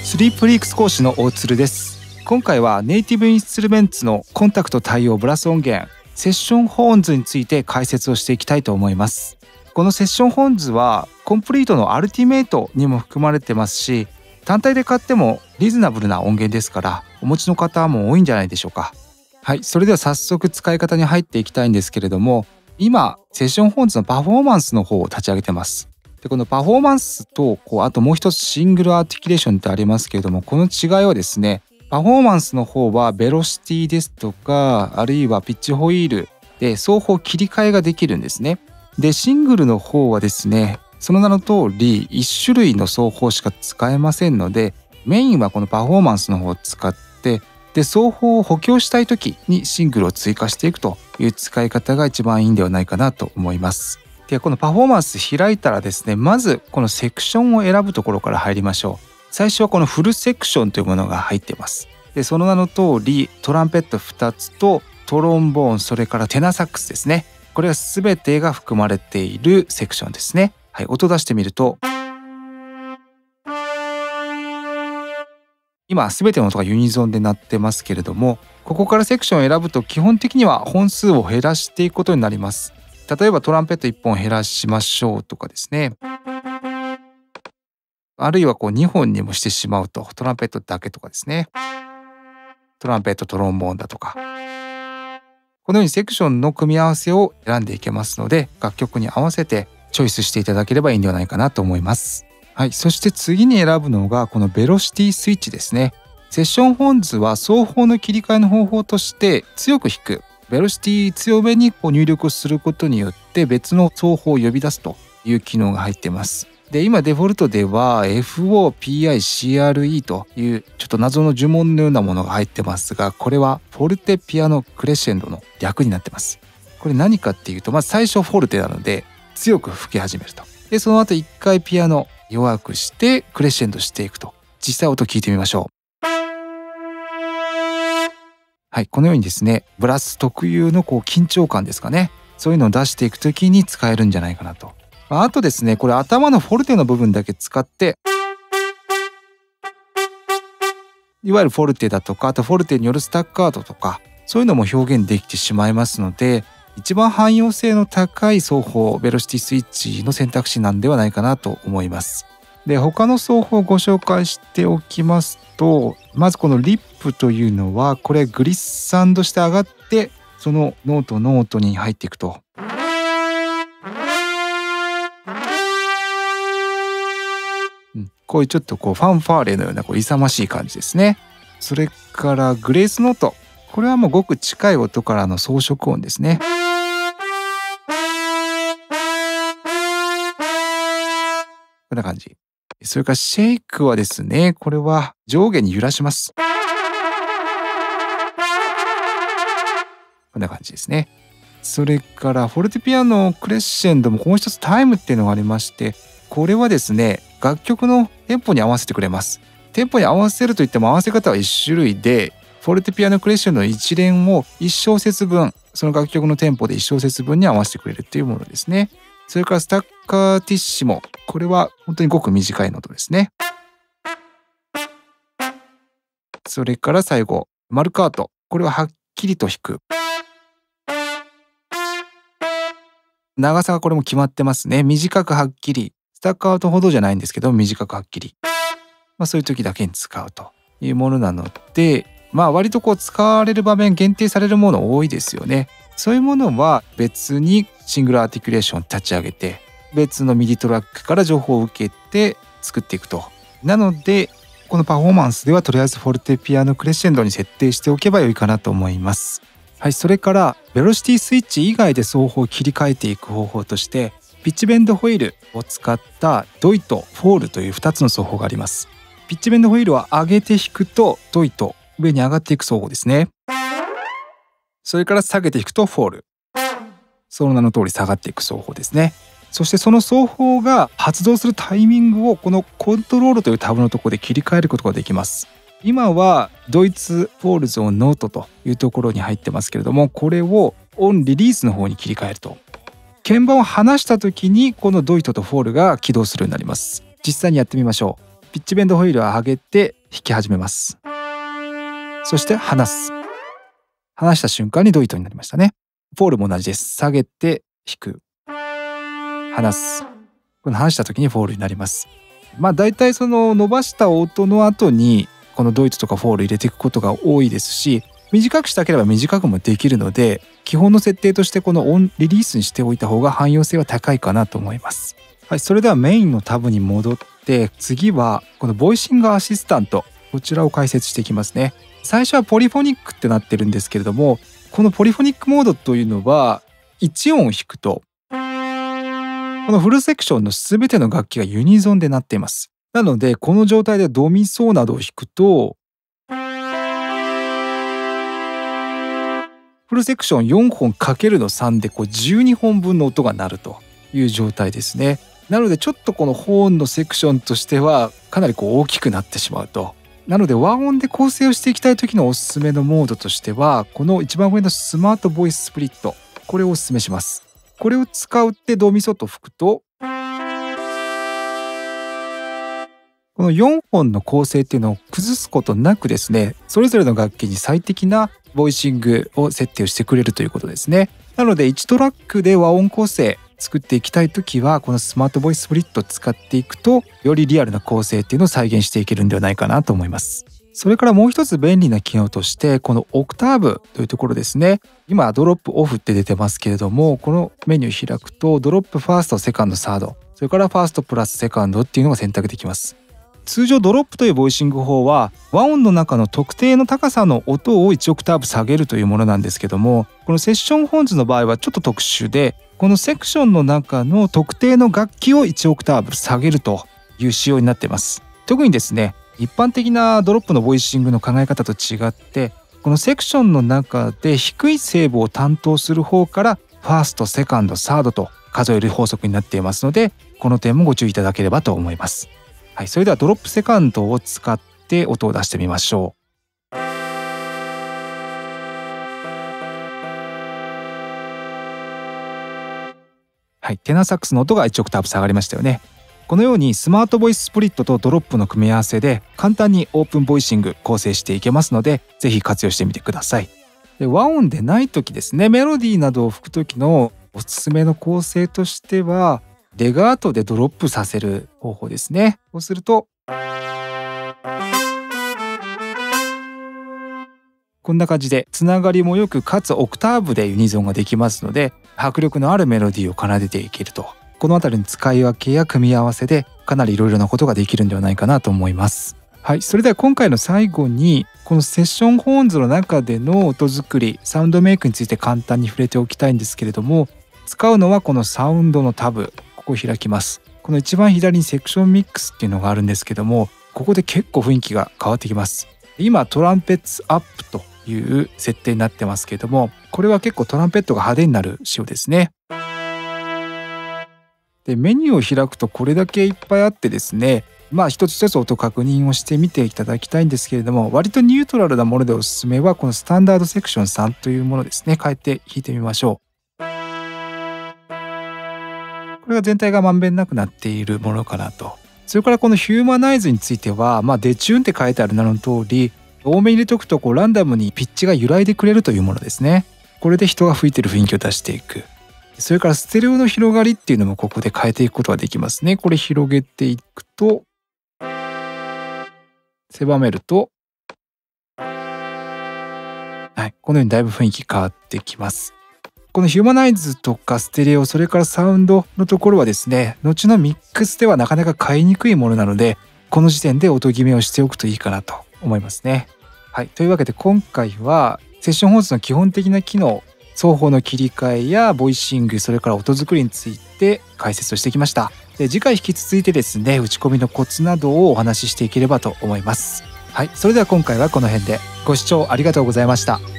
スリープリークス講師の大鶴です。今回はネイティブインストゥルメンツのコンタクト対応ブラス音源セッションホーンズについて解説をしていきたいと思います。このセッションホーンズはコンプリートのアルティメイトにも含まれてますし、単体で買ってもリーズナブルな音源ですからお持ちの方も多いんじゃないでしょうか。はい、それでは早速使い方に入っていきたいんですけれども、今セッションホーンズのパフォーマンスの方を立ち上げてます。でこのパフォーマンスとあともう一つシングルアーティキュレーションってありますけれども、この違いはですね、パフォーマンスの方はベロシティですとかあるいはピッチホイールで双方切り替えができるんですね。でシングルの方はですね、その名の通り1種類の双方しか使えませんので、メインはこのパフォーマンスの方を使ってで双方を補強したい時にシングルを追加していくという使い方が一番いいんではないかなと思います。でこのパフォーマンス開いたらですね、まずこのセクションを選ぶところから入りましょう。最初はこのフルセクションというものが入っています。でその名の通りトランペット2つとトロンボーン、それからテナーサックスですね、これは全てが含まれているセクションですね。はい、音出してみると今全ての音がユニゾンで鳴ってますけれども、ここからセクションを選ぶと基本的には本数を減らしていくことになります。例えばトランペット1本減らしましょうとかですね、あるいは2本にもしてしまうとトランペットだけとかですね、トランペットトロンボーンだとか、このようにセクションの組み合わせを選んでいけますので、楽曲に合わせてチョイスしていただければいいんではないかなと思います。はい、そして次に選ぶのがこのベロシティスイッチですね。セッションホーンズは双方の切り替えの方法として強く弾く、ベロシティ強めに入力をすることによって別の双方を呼び出すという機能が入っています。で今デフォルトでは FOPICRE というちょっと謎の呪文のようなものが入ってますが、これはフォルテピアノクレッシェンドの略になってます。これ何かっていうと、まず最初フォルテなので強く吹き始めると、でその後一回ピアノ弱くしてクレッシェンドしていくと。実際音聞いてみましょう。はい、このようにですね、ブラス特有の緊張感ですかね、そういうのを出していくときに使えるんじゃないかなと。あとですね、これ頭のフォルテの部分だけ使っていわゆるフォルテだとか、あとフォルテによるスタッカートとかそういうのも表現できてしまいますので、一番汎用性の高い奏法ベロシティスイッチの選択肢なんではないかなと思います。で他の奏法をご紹介しておきますと、まずこのリップというのはこれグリッサンドして上がってそのノートに入っていくと、こういうちょっとファンファーレのような勇ましい感じですね。それからグレースノート、これはもうごく近い音からの装飾音ですね。こんな感じ。それからシェイクはですね、これは上下に揺らします。こんな感じですね。それからフォルテピアノクレッシェンドももう一つタイムっていうのがありまして、これはですね楽曲のテンポに合わせてくれます。テンポに合わせるといっても合わせ方は1種類で、フォルテピアノクレッシェンドの一連を1小節分、その楽曲のテンポで1小節分に合わせてくれるっていうものですね。それからスタッカーティッシモ、これは本当にごく短いノートですね。それから最後マルカート、これははっきりと弾く。長さがこれも決まってますね。短くはっきり、スタッカートほどじゃないんですけど短くはっきり、そういう時だけに使うというものなので、割と使われる場面限定されるもの多いですよね。そういうものは別にシングルアーティキュレーション立ち上げて別のミディトラックから情報を受けて作っていくと。なのでこのパフォーマンスではとりあえずフォルテピアノクレッシェンドに設定しておけばよいかなと思います。はい、それからベロシティスイッチ以外で奏法を切り替えていく方法としてピッチベンドホイールを使ったドイとフォールという2つの奏法があります。ピッチベンドホイールは上げて弾くとドイと上に上がっていく奏法ですね。それから下げて弾くとフォール、その名の通り下がっていく奏法ですね。そしてその奏法が発動するタイミングをこのコントロールというタブのところで切り替えることができます。今はドイツフォールズオンノートというところに入ってますけれども、これをオンリリースの方に切り替えると鍵盤を離した時にこのドイトとフォールが起動するようになります。実際にやってみましょう。 ピッチベンドホイールを上げて弾き始めます。そして離す。離した瞬間にドイトになりましたね。フォールも同じです。下げて弾く。離す。この離した時にフォールになります。だいたいその伸ばした音の後にこのドイトとかフォール入れていくことが多いですし、短くしたければ短くもできるので、基本の設定としてこのオンリリースにしておいた方が汎用性は高いかなと思います。はい、それではメインのタブに戻って、次はこのボイシングアシスタント、こちらを解説していきますね。最初はポリフォニックってなってるんですけれども、このポリフォニックモードというのは1音を弾くとこのフルセクションの全ての楽器がユニゾンでなっています。なのでこの状態でドミソなどを弾くとフルセクション4本かけるの3で12本分の音が鳴るという状態ですね。なのでちょっとこのホーンのセクションとしてはかなり大きくなってしまうと。なので和音で構成をしていきたい時のおすすめのモードとしては、この一番上のスマートボイススプリット、これをおすすめします。これを使ってドミソと吹くとこの4本の構成っていうのを崩すことなくですね、それぞれの楽器に最適なボイシングを設定をしてくれるということですね。なので1トラックで和音構成作っていきたいときはこのスマートボイススプリットを使っていくとよりリアルな構成っていうのを再現していけるんではないかなと思います。それからもう一つ便利な機能としてこのオクターブというところですね。今ドロップオフって出てますけれども、このメニュー開くとドロップファースト、セカンド、サード、それからファーストプラスセカンドっていうのが選択できます。通常ドロップというボイシング法は和音の中の特定の高さの音を1オクターブ下げるというものなんですけども、このセッションホーンズの場合はちょっと特殊で、このセクションの中の特定の楽器を1オクターブ下げるという仕様になっています。特にですね、一般的なドロップのボイシングの考え方と違って、このセクションの中で低いセーブを担当する方からファースト、セカンド、サードと数える法則になっていますので、この点もご注意いただければと思います。はい、それではドロップセカンドを使って音を出してみましょう。はい、テナーサックスの音が1オクターブ下がりましたよね。このようにスマートボイススプリットとドロップの組み合わせで簡単にオープンボイシング構成していけますので、ぜひ活用してみてください。で、和音でない時ですね、メロディーなどを吹く時のおすすめの構成としてはレガートでドロップさせる方法ですね。そうするとこんな感じでつながりもよく、かつオクターブでユニゾンができますので、迫力のあるメロディーを奏でていけると。このあたりの使い分けや組み合わせでかなりいろいろなことができるんではないかなと思います。はい、それでは今回の最後にこのセッションホーンズの中での音作り、サウンドメイクについて簡単に触れておきたいんですけれども、使うのはこのサウンドのタブ、ここを開きます。この一番左にセクションミックスっていうのがあるんですけども、ここで結構雰囲気が変わってきます。今トランペッツアップという設定になってますけれども、これは結構トランペットが派手になる仕様ですね。で、メニューを開くとこれだけいっぱいあってですね、一つ一つ音確認をしてみていただきたいんですけれども、割とニュートラルなものでおすすめはこのスタンダードセクション3というものですね。変えて弾いてみましょう。これが全体がまんべんなくなっているものかなと。それからこのヒューマナイズについては、デチューンって書いてある名の通り、多めに入れておくとランダムにピッチが揺らいでくれるというものですね。これで人が吹いてる雰囲気を出していく。それからステレオの広がりっていうのもここで変えていくことができますね。これ広げていくと、狭めると、はい、このようにだいぶ雰囲気変わってきます。このヒューマナイズとかステレオ、それからサウンドのところはですね、後のミックスではなかなか変えにくいものなので、この時点で音決めをしておくといいかなと思いますね。はい、というわけで今回はセッションホーンズの基本的な機能、双方の切り替えやボイシング、それから音作りについて解説をしてきました。で、次回引き続いてですね、打ち込みのコツなどをお話ししていければと思います。はい、それでは今回はこの辺でご視聴ありがとうございました。